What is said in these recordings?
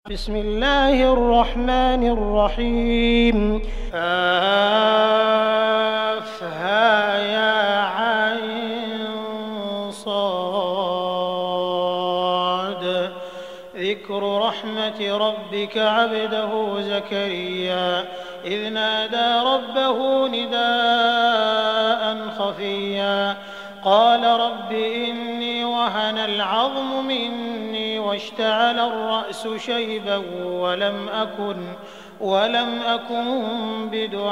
بسم الله الرحمن الرحيم يا عين صاد ذكر رحمة ربك عبده زكريا إذ نادى ربه نداء خفيا قال رب إني وهن العظم مني واشتعل الرأس شيبا ولم أكن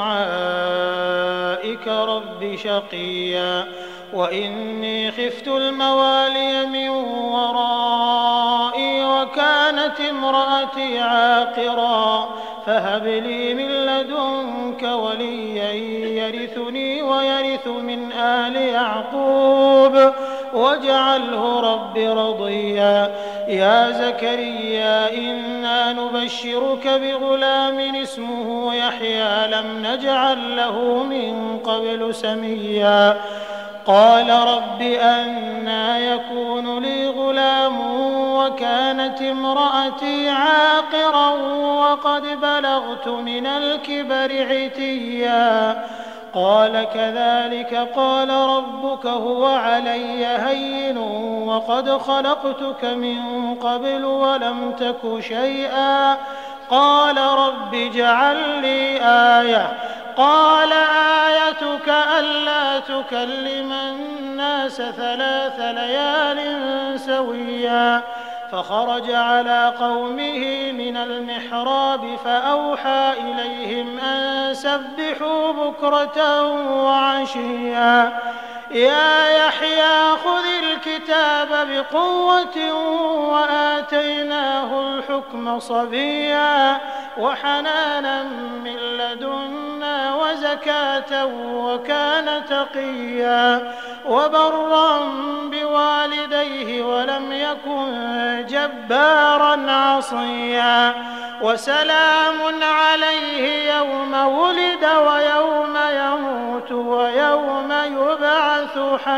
بدعائك رب شقيا وإني خفت الموالي من ورائي وكانت امرأتي عاقرا فهب لي من لدنك وليا يرثني ويرث من آل يعقوب واجعله رب رضيا يا زكريا إنا نبشرك بغلام اسمه يحيى لم نجعل له من قبل سميا قال رب أنى يكون لي غلام وكانت امرأتي عاقرا وقد بلغت من الكبر عتيا قال كذلك قال ربك هو علي هين وقد خلقتك من قبل ولم تك شيئا قال رب اجعل لي آية قال آيتك ألا تكلم الناس 3 ليال سويا فخرج على قومه من المحراب فأوحى إليهم أن سبحوا بكرة وعشيا يا يحيى خذ الكتاب بقوة وآتيناه الحكم صبيا وحنانا من لدنا وزكاة وكان تقيا وبرا بوالديه ولم يكن جبارا عصيا وسلام عليه يوم ولد ويوم يموت ويوم يبعث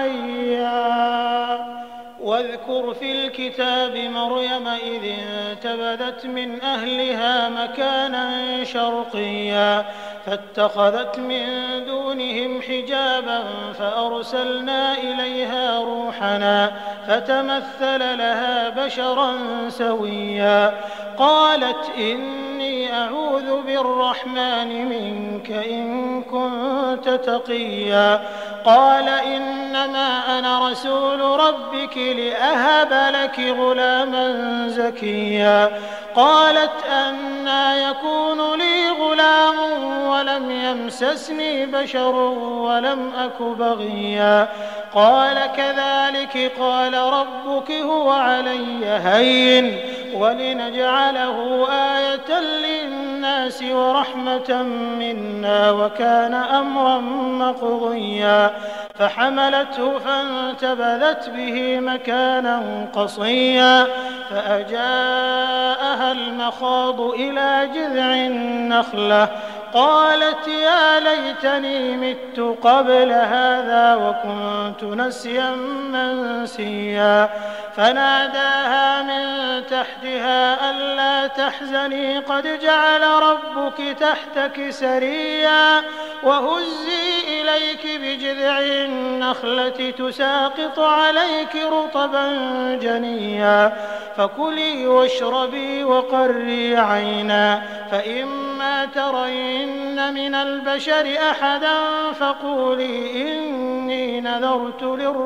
حيا واذكر في الكتاب مريم إذ انتبذت من أهلها مكانا شرقيا فاتخذت من دونهم حجابا فأرسلنا إليها روحنا فتمثل لها بشرا سويا قالت إني أعوذ بالرحمن منك إن كنت تقيا قال إنما أنا رسول ربك لأهب لك غلاما زكيا قالت أنى يكون لي غلام ولم يمسسني بشر ولم أك بغيا قال كذلك قال ربك هو علي هين ولنجعله آية للناس ورحمة منا وكان أمرا مقضيا فحملته فانتبذت به مكانا قصيا فأجاءها المخاض إلى جذع النخلة قالت يا ليتني مت قبل هذا وكنت نسيا منسيا فناداها من تحتها ألا تحزني قد جعل ربك تحتك سريا وهزي إليك بجذع النخلة تساقط عليك رطبا جنيا فكلي واشربي وقري عينا فإما ترين من البشر أحدا فقولي إني نذرت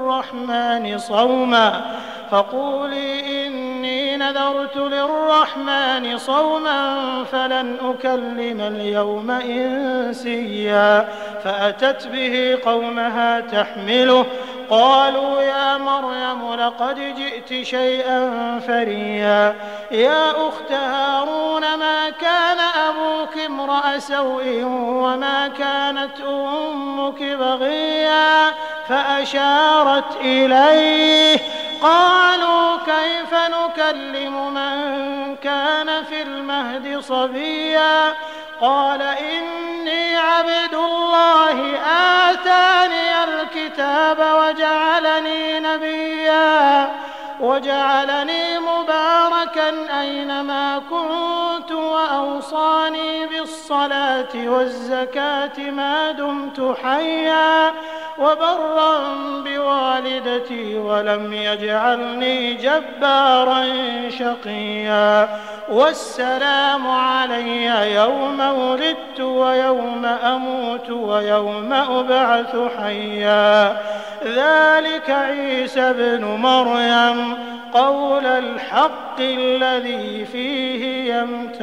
للرحمن صوما فلن أكلم اليوم إنسيا فأتت به قومها تحمله قالوا يا مريم لقد جئت شيئا فريا يا أخت هارون ما كان أبوك امرأ سوء وما كانت أمك بغيا فأشارت إليه قالوا كيف نكلم من كان في المهد صبيا قال إني عبد الله آتاني الكتاب وجعلني نبيا وجعلني مباركا أينما كنت وأوصاني بالصلاة والزكاة ما دمت حيا وبرا بوالدتي ولم يجعلني جبارا شقيا والسلام علي يوم ولدت ويوم أموت ويوم أبعث حيا ذلك عيسى ابن مريم قول الحق الذي فيه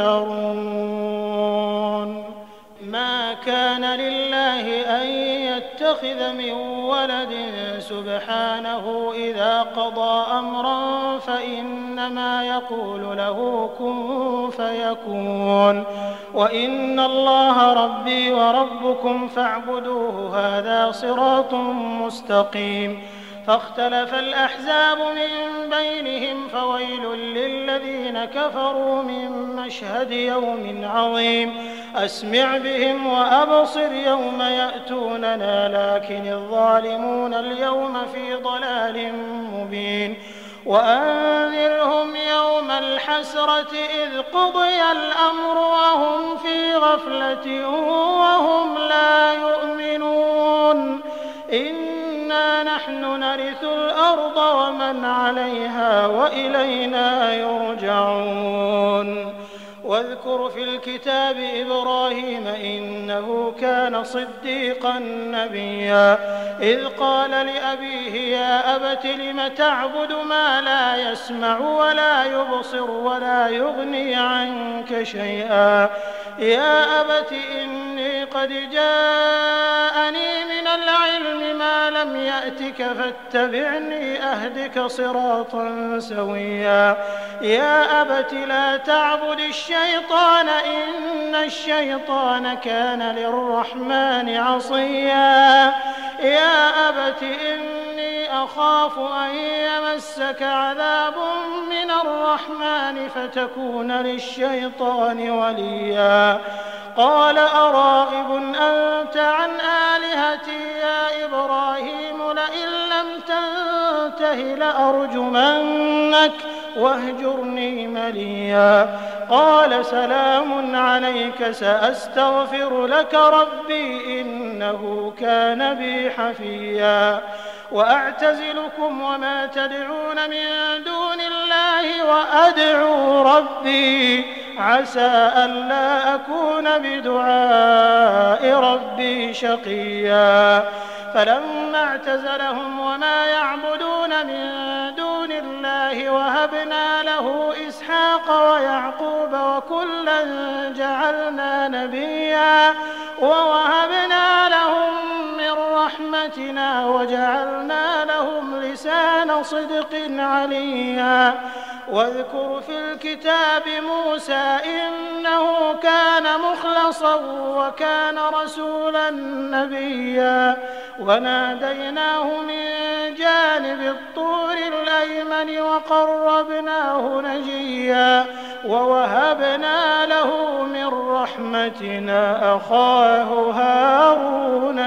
يمترون ما كان لله أن يتخذ من ولد سبحانه إذا قضى أمرا فإنما يقول له كن فيكون وإن الله ربي وربكم فاعبدوه هذا صراط مستقيم فاختلف الأحزاب من بينهم فويل للذين كفروا من مشهد يوم عظيم أسمع بهم وأبصر يوم يأتوننا لكن الظالمون اليوم في ضلال مبين وأنذرهم يوم الحسرة إذ قضي الأمر وهم في غفلة وهم لا يؤمنون إنا نحن نرث الأرض ومن عليها وإلينا يرجعون واذكر في الكتاب إبراهيم إنه كان صديقا نبيا إذ قال لأبيه يا أبت لم تعبد ما لا يسمع ولا يبصر ولا يغني عنك شيئا يا أبت إني قد جاءني من العلم ما لم يأتك فاتبعني أهدك صراطا سويا يا أبت لا تعبد الشيطان إن الشيطان كان للرحمن عصيا يا أبت إني أخاف أن يمسك عذاب من الرحمن فتكون للشيطان وليا قال أراغب أنت عن آلهتي يا إبراهيم لئن لم تنته لأرجمنك واهجرني مليا قال سلام عليك سأستغفر لك ربي إنه كان بي حفيا وأعتزلكم وما تدعون من دون الله وأدعو ربي عسى ألا أكون بدعاء ربي شقيا فلما اعتزلهم وما يعبدون من دون الله وهبنا له إسحاق ويعقوب وكلا جعلنا نبيا ووهبنا لهم من رحمتنا وجعلنا لهم لسان صدق عليا واذكر في الكتاب موسى إنه كان مخلصا وكان رسولا نبيا وناديناه من جانب الطور الأيمن وقربناه نجيا ووهبنا له من رحمتنا أخاه هارون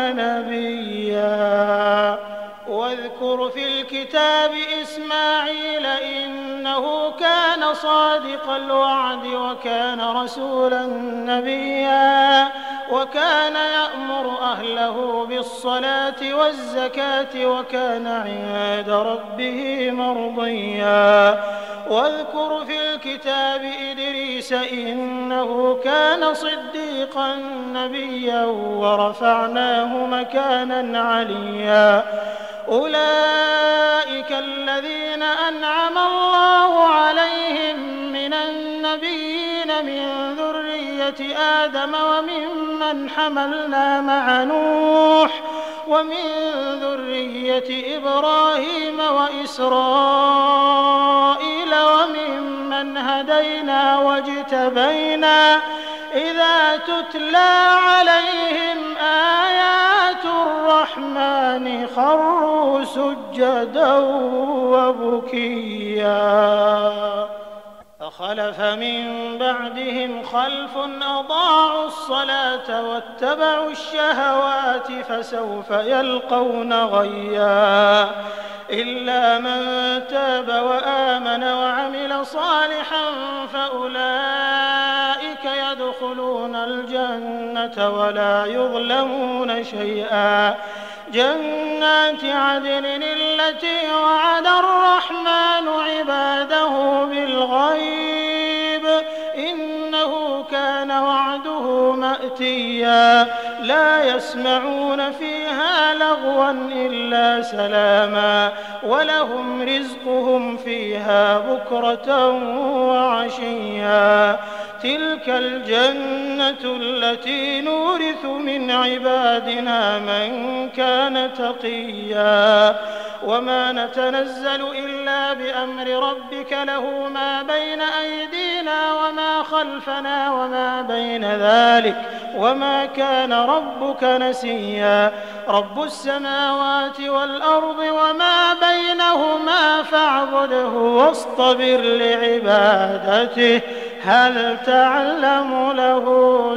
نبيا واذكر في الكتاب إسماعيل إنه كان صادق الوعد وكان رسولا نبيا وكان يأمر أهله بالصلاة والزكاة وكان عند ربه مرضيا واذكر في الكتاب إدريس إنه كان صديقا نبيا ورفعناه مكانا عليا أولئك الذين أنعم الله عليهم من النبيين من ذرية آدم وممن حملنا مع نوح ومن ذرية إبراهيم وإسرائيل وممن هدينا واجتبينا إذا تتلى عليهم آيات الرحمن خروا سجدا وبكيا فخلف من بعدهم خلف أضاعوا الصلاة واتبعوا الشهوات فسوف يلقون غيا إلا من تاب وآمن وعمل صالحا فأولئك يدخلون الجنة ولا يظلمون شيئا جنات عدن التي وعد الرحمن عباده بالغيب إنه كان وعده مأتيا لا يسمعون فيها لغوا إلا سلاما ولهم رزقهم فيها بكرة وعشيا تلك الجنة التي نورث من عبادنا من كان تقيا وما نتنزل إلا بأمر ربك له ما بين أيدينا وما خلفنا وما بين ذلك وما كان ربك نسيا رب السماوات والأرض وما بينهما فاعبده واصطبر لعبادته هل تعلم له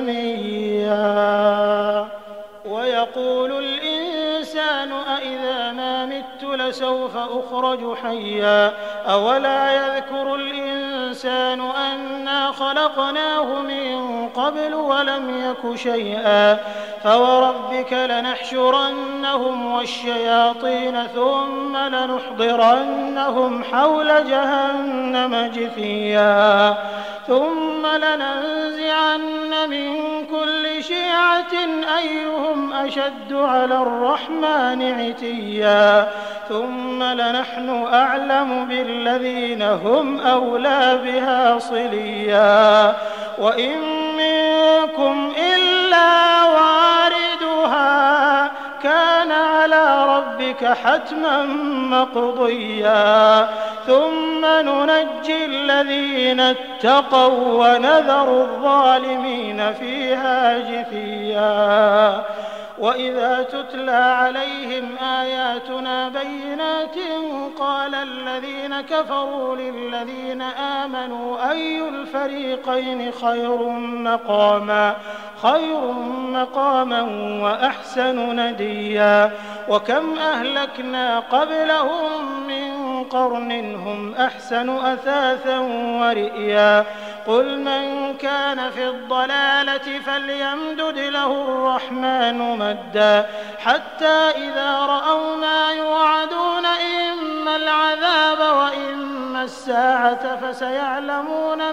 سميا ويقول الإنسان أإذا ما مت لسوف أخرج حيا أولا يذكر الإنسان أنا خلقناه من قبل ولم يك شيئا فوربك لنحشرنهم والشياطين ثم لنحضرنهم حول جهنم جثيا ثم لننزعن من كل شيعة أيهم أشد على الرحمن عتيا ثم لنحن أعلم بالذين هم أولى بها صليا وإن منكم إلا واردها كان على ربك حتما مقضيا ثم ننجي الذين اتقوا ونذر الظالمين فيها جثيا وإذا تتلى عليهم آياتنا بينات قال الذين كفروا للذين آمنوا أي الفريقين خير مقاما وأحسن نديا وكم أهلكنا قبلهم من قرن هم أحسن أثاثا ورئيا قل من كان في الضلالة فليمدد له الرحمن مدا حتى إذا رأوا ما يوعدون إما العذاب وإما الساعة فسيعلمون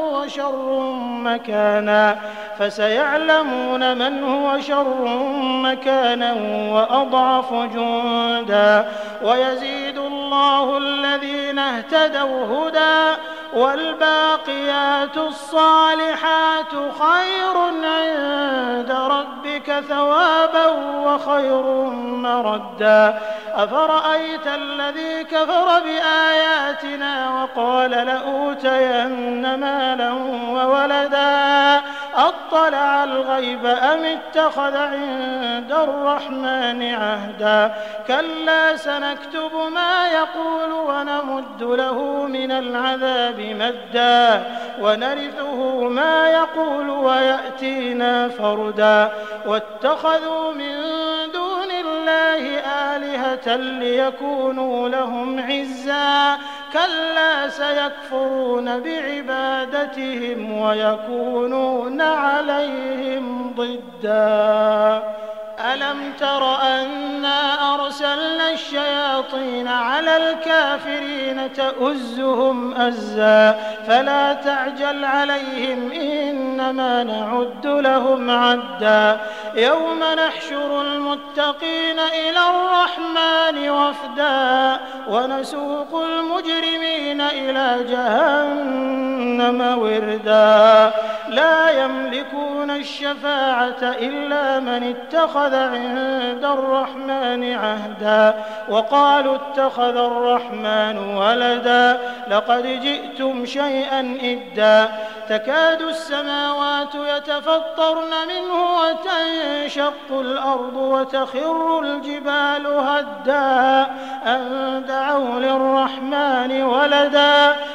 من هو شر مكانا وأضعف جندا ويزيد الله الذين اهتدوا هدى والباقيات الصالحات خير عند ربك ثوابا وخير مردا أفرأيت الذي كفر بآياتنا وقال لأوتين مالا وولدا أطلع الغيب أم اتخذ عند الرحمن عهدا كلا سنكتب ما يقول ونمد له من العذاب مدا ونرثه ما يقول ويأتينا فردا واتخذوا من دون الله آلهة ليكونوا لهم عزا كلا سيكفرون بعبادتهم ويكونون عليهم ضدا ألم تر أنا أرسلنا الشياطين على الكافرين تؤزهم أزا فلا تعجل عليهم إنما نعد لهم عدا يوم نحشر المتقين إلى الرحمن وفدا ونسوق المجرمين إلى جهنم وردا لا يملكون الشفاعة إلا من اتخذ عند الرحمن عهدا وقالوا اتخذ الرحمن ولدا لقد جئتم شيئا إدا تكاد السماوات يتفطرن منه وتنشق الأرض وتخر الجبال هدا أن دعوا للرحمن ولدا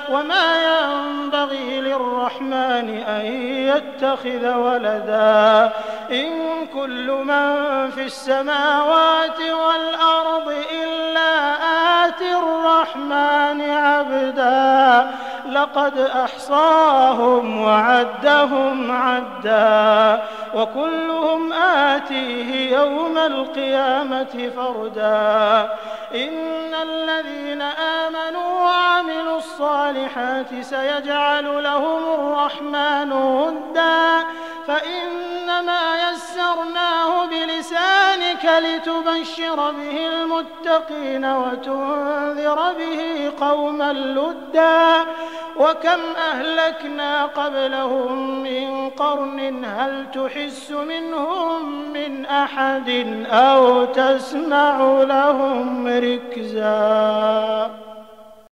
وما ينبغي للرحمن أن يتخذ ولدا إن كل من في السماوات والأرض إلا آتي الرحمن عبدا لقد أحصاهم وعدهم عدا وكلهم آتيه يوم القيامة فردا إن الذين آمنوا وعملوا الصالحات سيجعل لهم الرحمن ودا فإنما يسرناه بلسانك لتبشر به المتقين وتنذر به قوما لدا وكم أهلكنا قبلهم من قرن هل تحس منهم من أحد أو تسمع لهم ركزا.